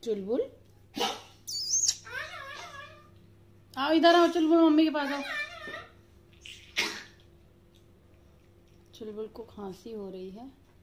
चुलबुल आओ, इधर आओ चुलबुल, मम्मी के पास आओ। चुलबुल को खांसी हो रही है।